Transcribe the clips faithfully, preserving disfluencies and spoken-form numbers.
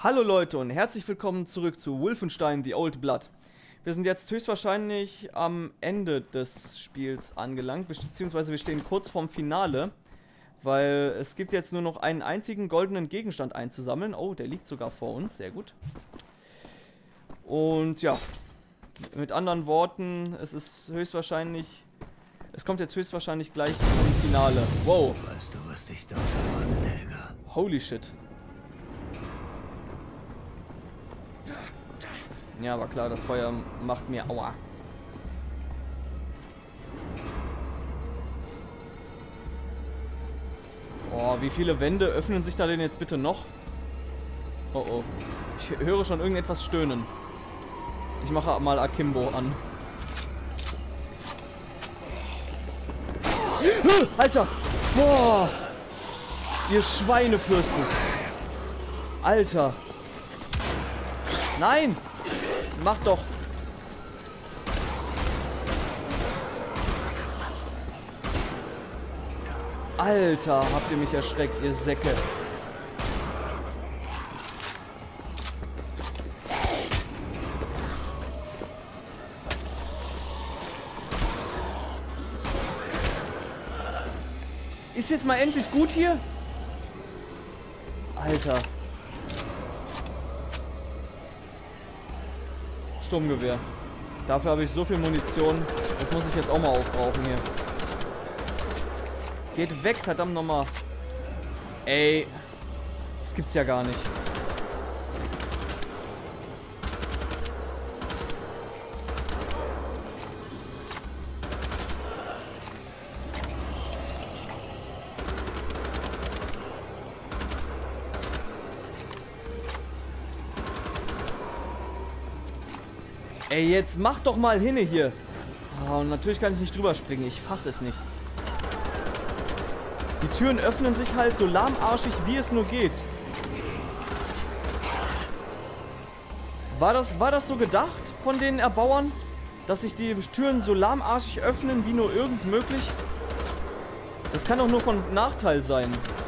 Hallo Leute und herzlich willkommen zurück zu Wolfenstein The Old Blood. Wir sind jetzt höchstwahrscheinlich am Ende des Spiels angelangt, beziehungsweise wir stehen kurz vorm Finale, weil es gibt jetzt nur noch einen einzigen goldenen Gegenstand einzusammeln. Oh, der liegt sogar vor uns, sehr gut. Und ja, mit anderen Worten, es ist höchstwahrscheinlich, es kommt jetzt höchstwahrscheinlich gleich zum Finale. Wow. Weißt du, was dich dort erwartet, Helga? Holy shit. Ja, aber klar, das Feuer macht mir aua. Oh, wie viele Wände öffnen sich da denn jetzt bitte noch? Oh oh. Ich höre schon irgendetwas stöhnen. Ich mache mal Akimbo an. Alter! Boah! Ihr Schweinefürsten! Alter! Nein! Mach doch! Alter, habt ihr mich erschreckt, ihr Säcke! Ist jetzt mal endlich gut hier? Alter. Sturmgewehr. Dafür habe ich so viel Munition. Das muss ich jetzt auch mal aufbrauchen hier. Geht weg, verdammt nochmal. Ey. Das gibt's ja gar nicht. Ey, jetzt mach doch mal hinne hier. Oh, und natürlich kann ich nicht drüber springen. Ich fasse es nicht. Die Türen öffnen sich halt so lahmarschig, wie es nur geht. War das, war das so gedacht von den Erbauern? Dass sich die Türen so lahmarschig öffnen, wie nur irgend möglich? Das kann doch nur von Nachteil sein.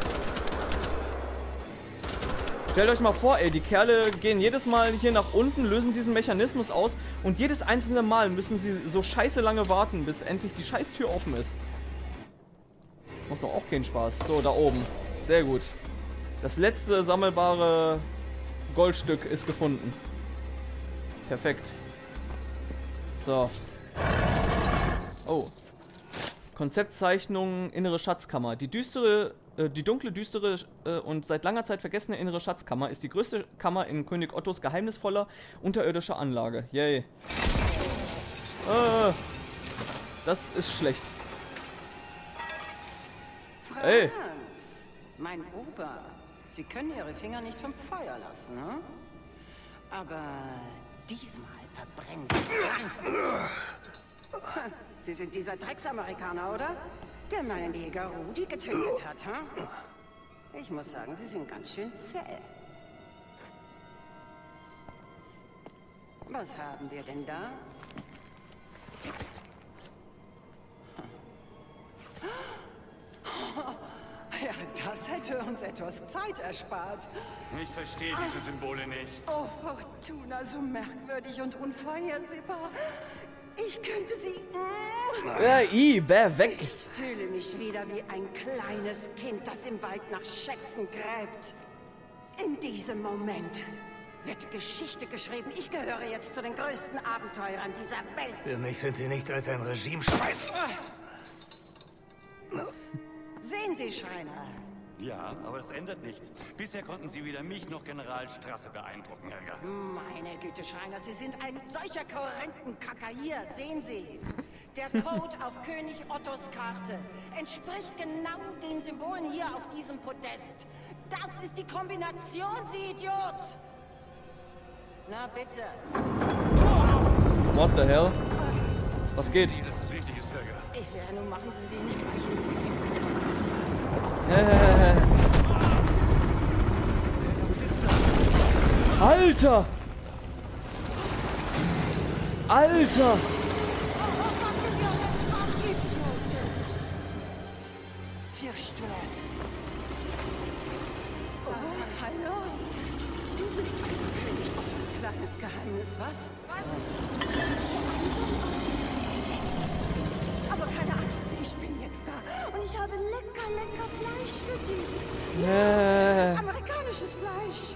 Stellt euch mal vor, ey, die Kerle gehen jedes Mal hier nach unten, lösen diesen Mechanismus aus und jedes einzelne Mal müssen sie so scheiße lange warten, bis endlich die Scheißtür offen ist. Das macht doch auch keinen Spaß. So, da oben. Sehr gut. Das letzte sammelbare Goldstück ist gefunden. Perfekt. So. Oh. Konzeptzeichnung, innere Schatzkammer. Die düstere, äh, die dunkle, düstere äh, und seit langer Zeit vergessene innere Schatzkammer ist die größte Kammer in König Ottos geheimnisvoller unterirdischer Anlage. Yay. Äh, das ist schlecht. Franz, Ey. Mein Ober, Sie können Ihre Finger nicht vom Feuer lassen, hm? Aber diesmal verbrennen Sie. Sie sind dieser Drecksamerikaner, oder? Der meinen Jäger Rudi getötet hat, hm? Ich muss sagen, Sie sind ganz schön zäh. Was haben wir denn da? Ja, das hätte uns etwas Zeit erspart. Ich verstehe diese Symbole nicht. Oh, Fortuna, so merkwürdig und unvorhersehbar. Ich könnte sie... Ja, i, bäh, weg. Ich fühle mich wieder wie ein kleines Kind, das im Wald nach Schätzen gräbt. In diesem Moment wird Geschichte geschrieben. Ich gehöre jetzt zu den größten Abenteurern dieser Welt. Für mich sind Sie nicht als ein Regimeschwein. Sehen Sie, Schreiner. Ja, aber das ändert nichts. Bisher konnten Sie weder mich noch General Strasse beeindrucken, Helga. Meine Güte, Schreiner, Sie sind ein solcher Korrentenkacker. Hier, sehen Sie. Der Code auf König Ottos Karte entspricht genau den Symbolen hier auf diesem Podest. Das ist die Kombination, Sie Idiot! Na bitte. What the hell? Was geht? Sie, dass es richtig ist, Helga. Ja, nun machen Sie sie nicht gleich ins Ziel. Äh. Alter! Alter! Vier Stühle. Oh, hallo? Du bist schönes Geheimnis, was? Was? Du siehst so einsam aus. Aber keine Angst, ich bin jetzt da. Und ich habe lecker, lecker Fleisch für dich. Äh. Ja, amerikanisches Fleisch.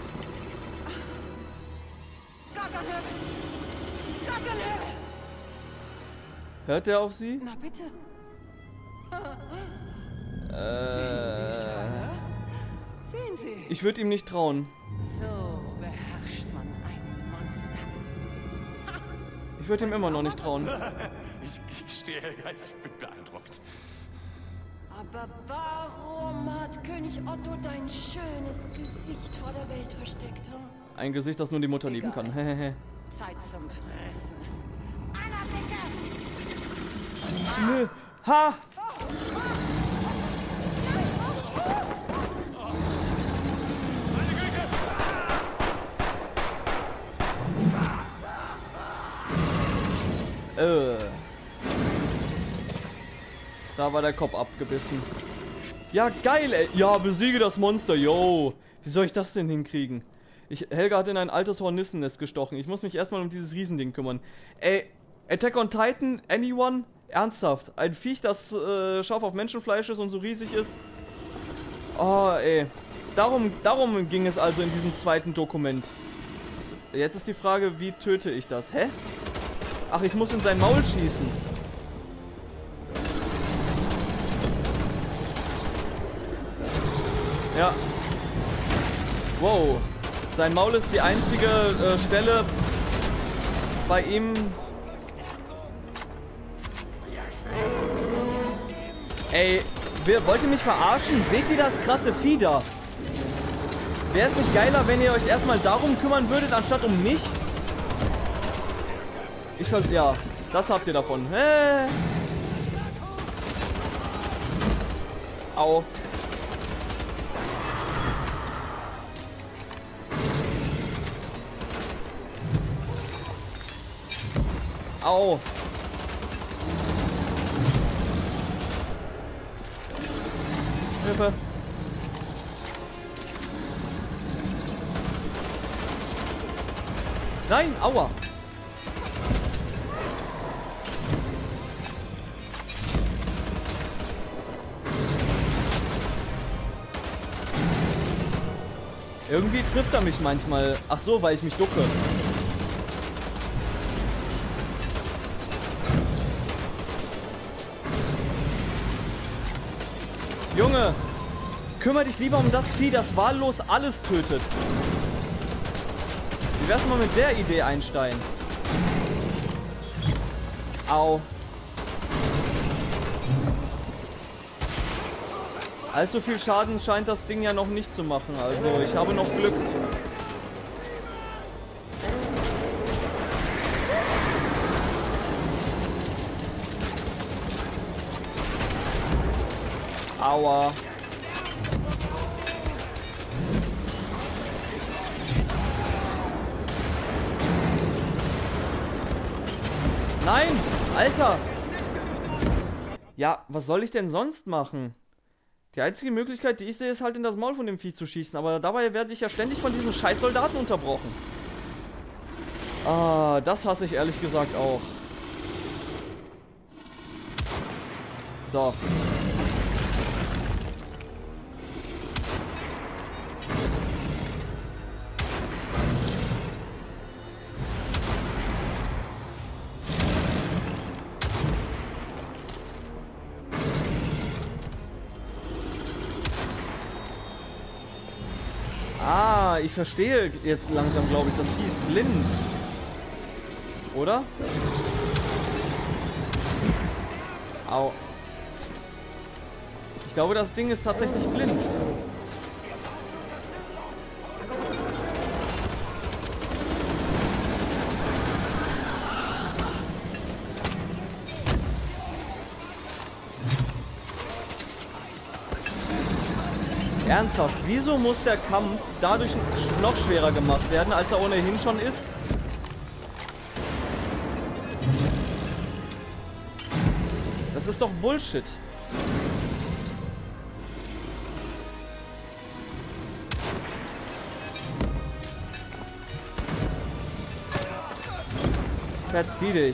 Gargamel! Gargamel! Hört er auf sie? Na bitte. Äh, Sehen Sie, Schreiner? Sehen Sie. ich würde ihm nicht trauen. So beherrscht man ein Monster. Ich würde ihm immer noch nicht trauen. Ich, ich gestehe, Helga, ich bin beeindruckt. Aber warum hat König Otto dein schönes Gesicht vor der Welt versteckt? Hm? Ein Gesicht, das nur die Mutter lieben kann. Hehehe. Zeit zum Fressen. Anna, bitte! Nö. Ha! Äh. Da war der Kopf abgebissen. Ja, geil, ey. Ja, besiege das Monster, yo. Wie soll ich das denn hinkriegen? Ich, Helga hat in ein altes Hornissennest gestochen. Ich muss mich erstmal um dieses Riesending kümmern. Ey, Attack on Titan, anyone? Ernsthaft. Ein Viech, das äh, scharf auf Menschenfleisch ist und so riesig ist. Oh, ey. Darum, darum ging es also in diesem zweiten Dokument. Jetzt ist die Frage, wie töte ich das? Hä? Ach, ich muss in sein Maul schießen. Ja. Wow. Sein Maul ist die einzige äh, Stelle bei ihm. Ey, wer, wollt ihr mich verarschen? Seht ihr das krasse Vieh da? Wäre es nicht geiler, wenn ihr euch erstmal darum kümmern würdet, anstatt um mich? Ich vers- ja, das habt ihr davon. Hä? Au. Au. Hilfe. Nein, aua. Irgendwie trifft er mich manchmal. Ach so, weil ich mich ducke. Junge, kümmere dich lieber um das Vieh, das wahllos alles tötet. Wie wär's mal mit der Idee, Einstein? Au. Allzu viel Schaden scheint das Ding ja noch nicht zu machen. Also ich habe noch Glück. Aua. Nein! Alter! Ja, was soll ich denn sonst machen? Die einzige Möglichkeit, die ich sehe, ist halt in das Maul von dem Vieh zu schießen. Aber dabei werde ich ja ständig von diesen scheiß Soldaten unterbrochen. Ah, das hasse ich ehrlich gesagt auch. So. Ah, ich verstehe jetzt langsam, glaube ich, das Vieh ist blind. Oder? Au. Ich glaube, das Ding ist tatsächlich blind. Ernsthaft, wieso muss der Kampf dadurch noch schwerer gemacht werden, als er ohnehin schon ist? Das ist doch Bullshit. Verzieh dich.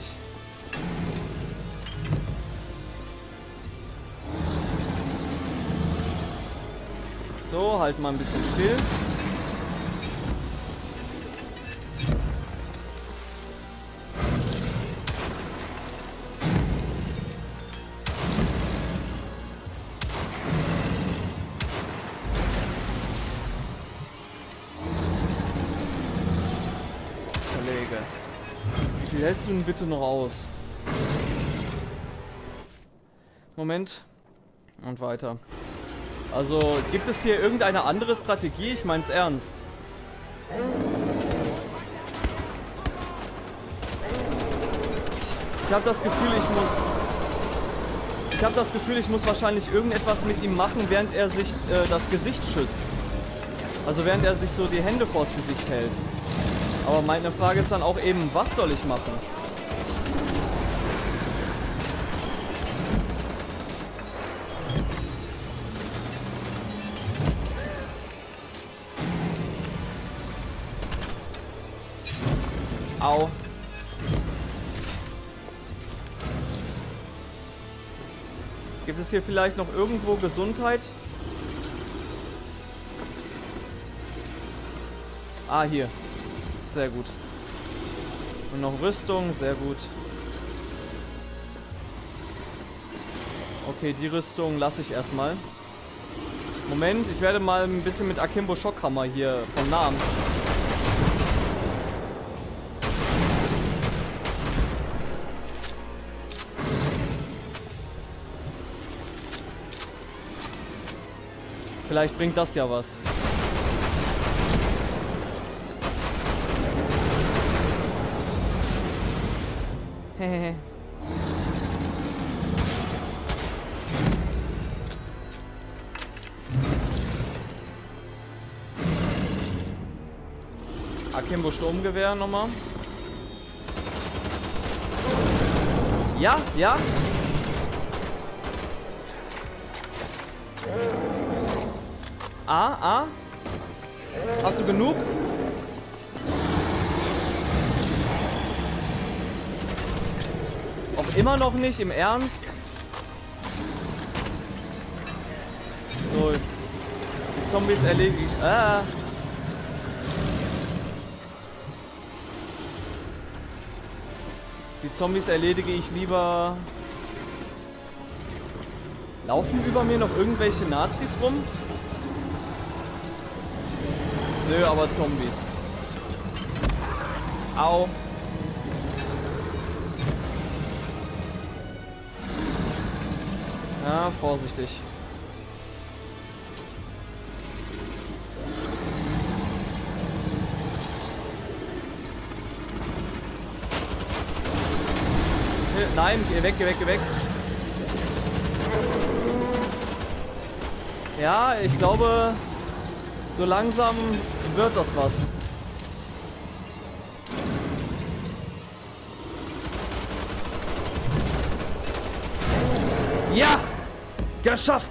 So, halt mal ein bisschen still. Kollege, wie viel hältst du denn bitte noch aus? Moment. Und weiter. Also, gibt es hier irgendeine andere Strategie? Ich mein's ernst. Ich habe das Gefühl, ich muss... Ich habe das Gefühl, ich muss wahrscheinlich irgendetwas mit ihm machen, während er sich äh, das Gesicht schützt. Also während er sich so die Hände vors Gesicht hält. Aber meine Frage ist dann auch eben, was soll ich machen? Au. Gibt es hier vielleicht noch irgendwo Gesundheit? Ah, hier. Sehr gut. Und noch Rüstung, sehr gut. Okay, die Rüstung lasse ich erstmal. Moment, ich werde mal ein bisschen mit Akimbo Schockhammer hier von nahem. Vielleicht bringt das ja was. Hehehe. Akimbo Sturmgewehr nochmal. Ja, ja. Ah, ah. Hast du genug? Auch immer noch nicht, im Ernst? So. Die Zombies erledigen. Ah. Die Zombies erledige ich lieber. Laufen über mir noch irgendwelche Nazis rum? Nö, aber Zombies. Au. Ja, vorsichtig. Nein, geh weg, geh weg, geh weg. Ja, ich glaube, so langsam wird das was. Ja! Geschafft!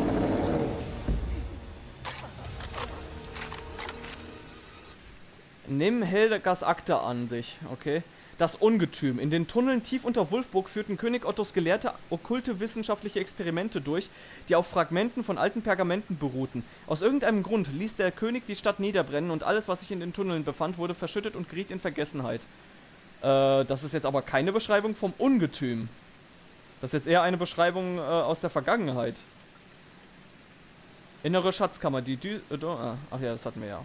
Nimm Helgas Akte an dich, okay? Das Ungetüm. In den Tunneln tief unter Wulfburg führten König Ottos Gelehrte okkulte wissenschaftliche Experimente durch, die auf Fragmenten von alten Pergamenten beruhten. Aus irgendeinem Grund ließ der König die Stadt niederbrennen und alles, was sich in den Tunneln befand, wurde verschüttet und geriet in Vergessenheit. Äh, das ist jetzt aber keine Beschreibung vom Ungetüm. Das ist jetzt eher eine Beschreibung äh, aus der Vergangenheit. Innere Schatzkammer, die Dü... Äh, ach ja, das hatten wir ja.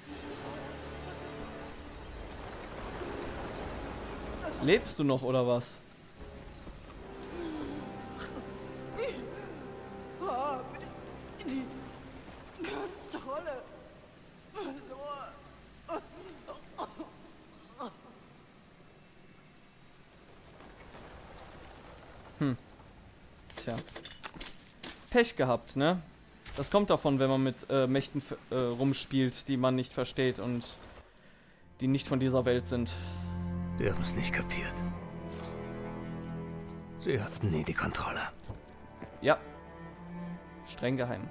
Lebst du noch, oder was? Die Kontrolle verloren. Hm. Tja. Pech gehabt, ne? Das kommt davon, wenn man mit äh, Mächten äh, rumspielt, die man nicht versteht und die nicht von dieser Welt sind. Die haben es nicht kapiert. Sie hatten nie die Kontrolle. Ja. Streng geheim.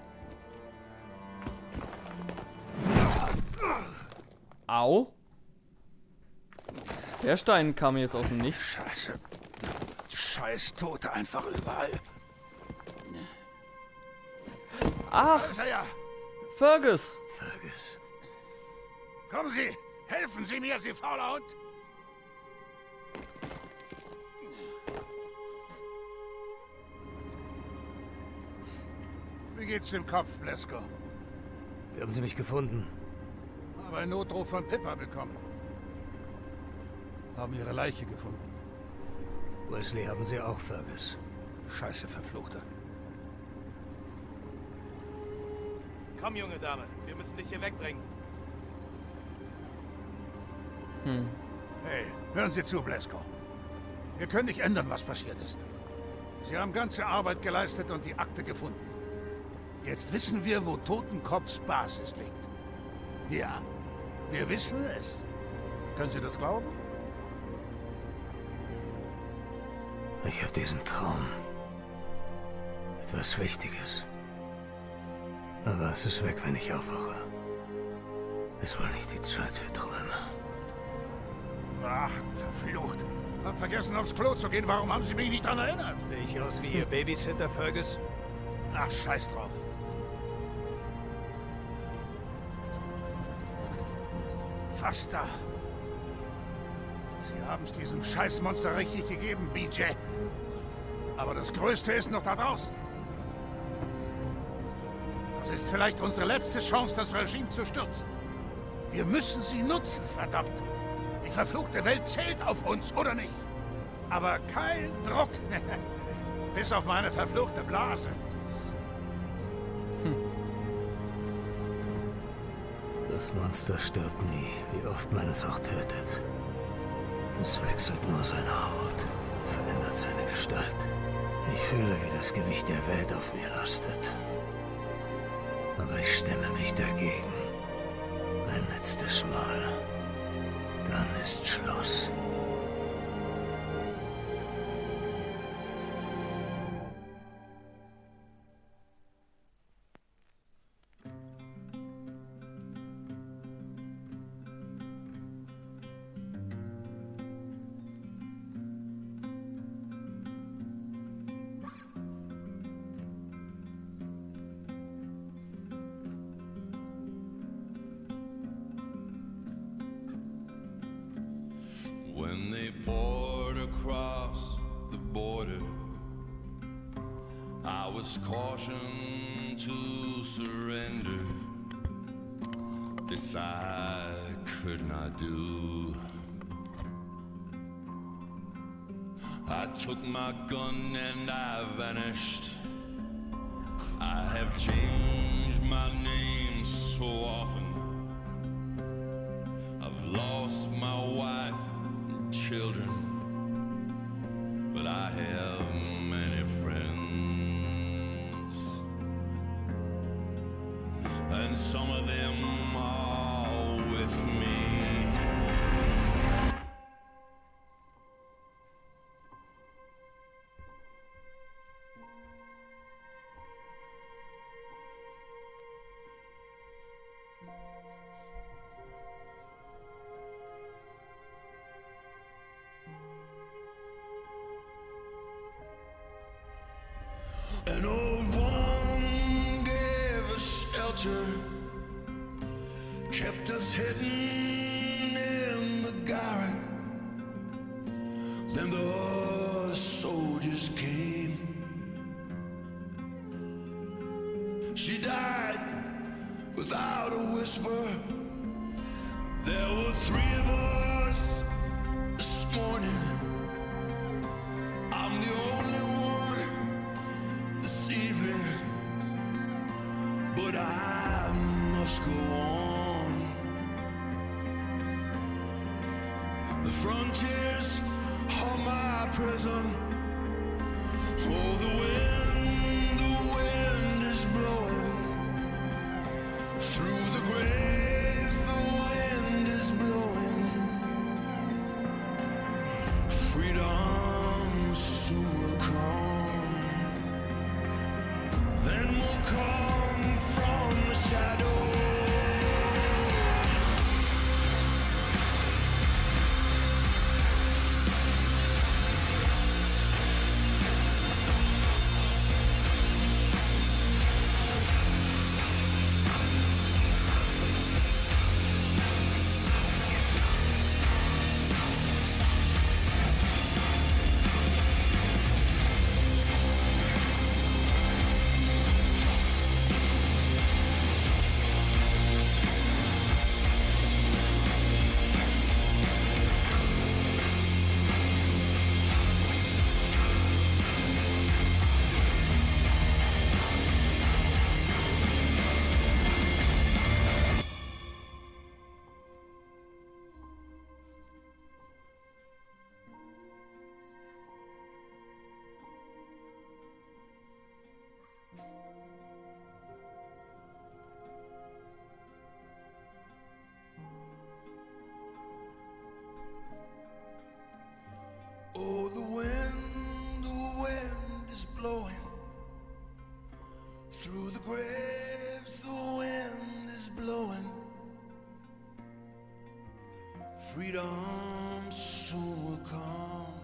Au. Der Stein kam jetzt aus dem Nichts. Scheiße. Scheiß Tote einfach überall. Ach, Da ist er ja. Fergus. Fergus. Kommen Sie! Helfen Sie mir, Sie fauler Hund! Wie geht's dem Kopf, Blesko? Wie haben Sie mich gefunden? Habe einen Notruf von Pippa bekommen. Haben Ihre Leiche gefunden. Wesley haben Sie auch, Fergus. Scheiße, Verfluchter. Komm, junge Dame, wir müssen dich hier wegbringen. Hm. Hey, hören Sie zu, Blesko. Wir können nicht ändern, was passiert ist. Sie haben ganze Arbeit geleistet und die Akte gefunden. Jetzt wissen wir, wo Totenkopfs Basis liegt. Ja, wir wissen es. Können Sie das glauben? Ich habe diesen Traum. Etwas Wichtiges. Aber es ist weg, wenn ich aufwache. Es war nicht die Zeit für Träume. Ach, verflucht. Hab vergessen, aufs Klo zu gehen. Warum haben Sie mich nicht dran erinnert? Sehe ich aus wie Ihr Babysitter, Fergus? Ach, scheiß drauf. Fast da. Sie haben es diesem Scheißmonster richtig gegeben, B J. Aber das Größte ist noch da draußen. Das ist vielleicht unsere letzte Chance, das Regime zu stürzen. Wir müssen sie nutzen, verdammt. Die verfluchte Welt zählt auf uns, oder nicht? Aber kein Druck. Bis auf meine verfluchte Blase. Das Monster stirbt nie, wie oft man es auch tötet. Es wechselt nur seine Haut, verändert seine Gestalt. Ich fühle, wie das Gewicht der Welt auf mir lastet. Aber ich stemme mich dagegen. Ein letztes Mal. Dann ist Schluss. When they poured across the border, I was cautioned to surrender. This I could not do. I took my gun and I vanished. I have changed my name so often. I've lost my wife, children, but I have many friends, and some of them are with me. An old woman gave us shelter, kept us hidden in the garret. Then the soldiers came. She died without a whisper. There were three of us this morning. I'm the only one this evening, but I must go on. The frontiers are my prison. Oh, the wind, the wind is blowing through the graves. The wind is blowing. Freedom soon will come. Then we'll come from the shadows. freedom soon will come.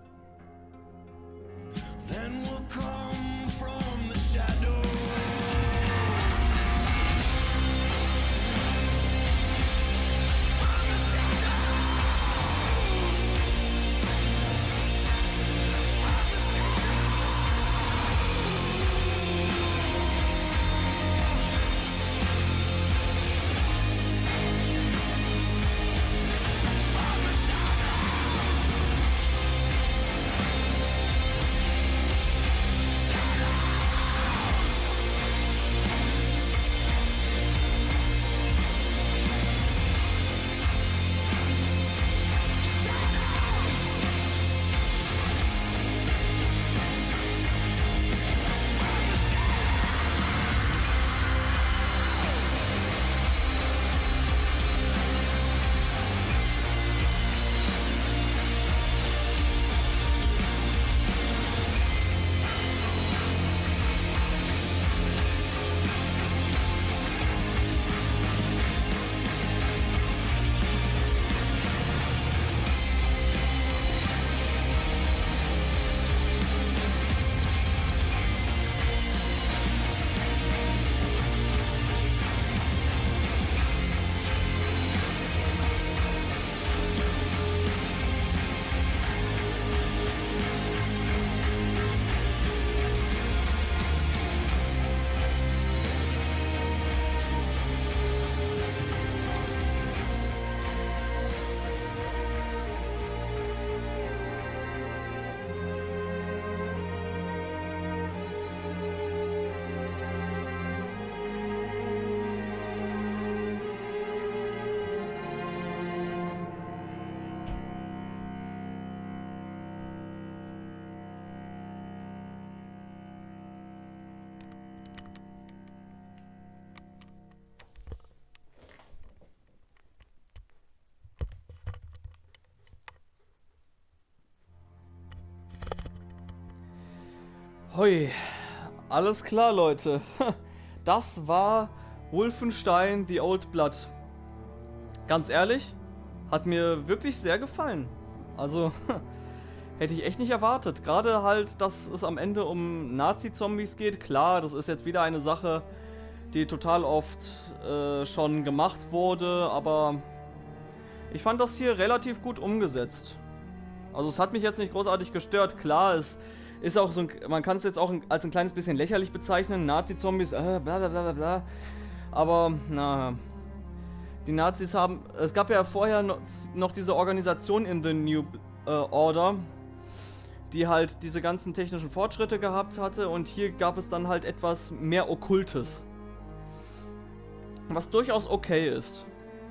Then will come from the shadows. Hui, alles klar, Leute. Das war Wolfenstein The Old Blood. Ganz ehrlich, hat mir wirklich sehr gefallen. Also, hätte ich echt nicht erwartet. Gerade halt, dass es am Ende um Nazi-Zombies geht. Klar, das ist jetzt wieder eine Sache, die total oft äh, schon gemacht wurde, aber ich fand das hier relativ gut umgesetzt. Also es hat mich jetzt nicht großartig gestört. Klar, es ist auch so ein, man kann es jetzt auch als ein kleines bisschen lächerlich bezeichnen. Nazi-Zombies, äh, bla bla bla bla. Aber, na, die Nazis haben, es gab ja vorher noch, noch diese Organisation in The New äh, Order, die halt diese ganzen technischen Fortschritte gehabt hatte, und hier gab es dann halt etwas mehr Okkultes. Was durchaus okay ist.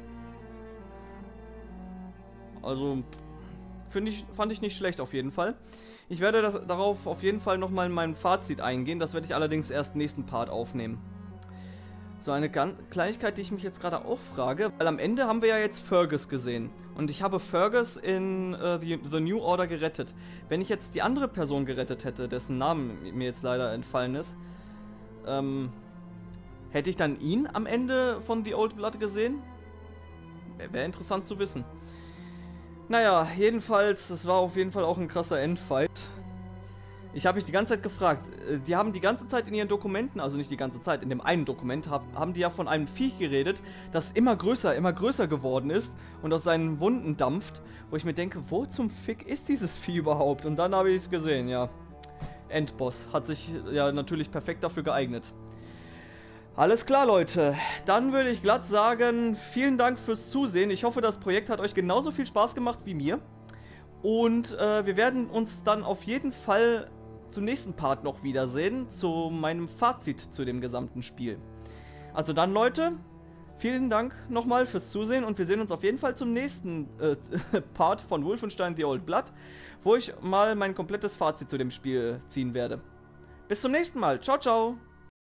Also, finde ich, fand ich nicht schlecht auf jeden Fall. Ich werde das, darauf auf jeden Fall nochmal in meinem Fazit eingehen, das werde ich allerdings erst nächsten Part aufnehmen. So, eine Kleinigkeit, die ich mich jetzt gerade auch frage, weil am Ende haben wir ja jetzt Fergus gesehen. Und ich habe Fergus in uh, the, the New Order gerettet. Wenn ich jetzt die andere Person gerettet hätte, dessen Namen mir jetzt leider entfallen ist, ähm, hätte ich dann ihn am Ende von The Old Blood gesehen? Wäre interessant zu wissen. Naja, jedenfalls, es war auf jeden Fall auch ein krasser Endfight. Ich habe mich die ganze Zeit gefragt, die haben die ganze Zeit in ihren Dokumenten, also nicht die ganze Zeit, in dem einen Dokument, hab, haben die ja von einem Viech geredet, das immer größer, immer größer geworden ist und aus seinen Wunden dampft, wo ich mir denke, wo zum Fick ist dieses Vieh überhaupt? Und dann habe ich es gesehen, ja. Endboss, hat sich ja natürlich perfekt dafür geeignet. Alles klar, Leute. Dann würde ich glatt sagen, vielen Dank fürs Zusehen. Ich hoffe, das Projekt hat euch genauso viel Spaß gemacht wie mir. Und äh, wir werden uns dann auf jeden Fall zum nächsten Part noch wiedersehen, zu meinem Fazit zu dem gesamten Spiel. Also dann, Leute, vielen Dank nochmal fürs Zusehen und wir sehen uns auf jeden Fall zum nächsten äh, Part von Wolfenstein The Old Blood, wo ich mal mein komplettes Fazit zu dem Spiel ziehen werde. Bis zum nächsten Mal. Ciao, ciao.